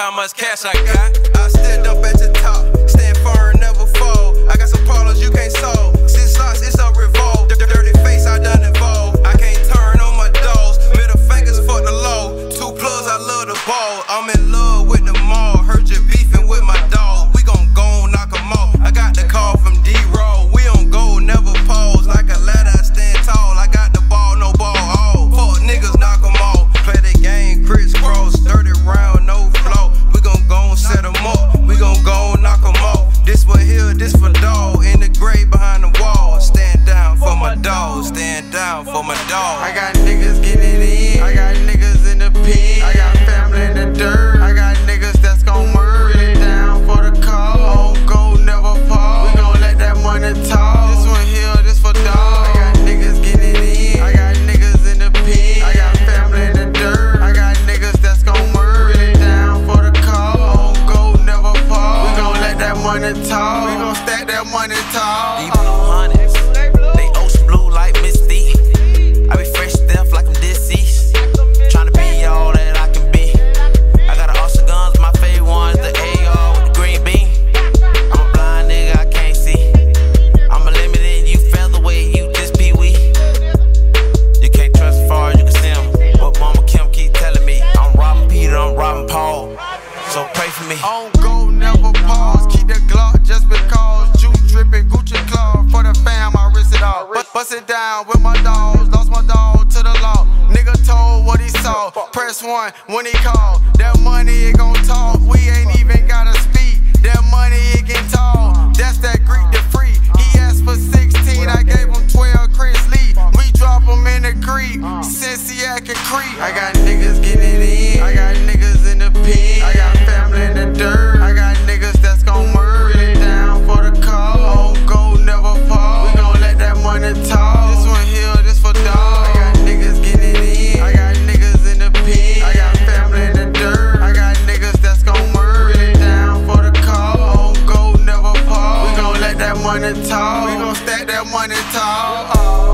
how much cash I got. I stand up at the top, stand firm, never fall. I got some problems you can't solve. 6 slots, it's a revolt. Dirty face, I done evolved. I can't turn on my dogs. Middle fingers for the low. 2 plugs, I love the ball. I'm in love with the mall. Heard you beefing with my dog. We gon' go knock 'em off. I got the call from D-Roll. We on go, never pause. Like a ladder, I stand tall. I got the ball, no ball. All fuck niggas, knock 'em off. Play the game, crisscross. 30 round, no flow. We gon' go set 'em up. We gon' go knock 'em off. This for here, this for dog. In the grave behind the wall. Stand down for my dog. Stand down for my dog. I got niggas getting it in. I got niggas in the pen. I got family in the dirt. I got niggas that's gon' murder it down for the call. On go, never pause. We gon' let that money talk. This one here, this for dog. I got niggas getting it in. I got niggas in the pen. I got family in the dirt. I got niggas that's gon' murder it down for the call. On go, never pause. We gon' let that money talk. We gon' stack that money tall. These blue hundreds, they ocean blue like Misty. I be fresh to death like I'm deceased. Tryna be all that I can be. I got awesome guns, my favorite ones, the AR with the green bean. I'm a blind nigga, I can't see. I'm a limited, you featherweight, you just pee-wee. You can't trust as far as you can see him. But Mama Kim keep telling me I'm robbing Peter, I'm robbing Paul. So pray for me. On go, never pause. Keep the Glock just because. Juice dripping, Gucci claw. For the fam, I risk it all. Bust it down with my dogs. Lost my dog to the law. Nigga told what he saw. Press 1 when he called. That money, it gon' talk. We ain't even gotta speak. That money, it get tall. That's that Greek to free. He asked for 16, I gave him 12 Chris Lee. We drop him in the creek. Cincinnati and Creek. I got niggas getting it in. I got niggas in the pen. I got family in the dirt. I got niggas that's gon' murder it down for the call. On go, never pause. We gon' let that money talk. This one here, this for dog. I got niggas getting it in. I got niggas in the pen. I got family in the dirt. I got niggas that's gon' murder it down for the call. On go, never pause. We gon' let that money talk. We gon' stack that money tall.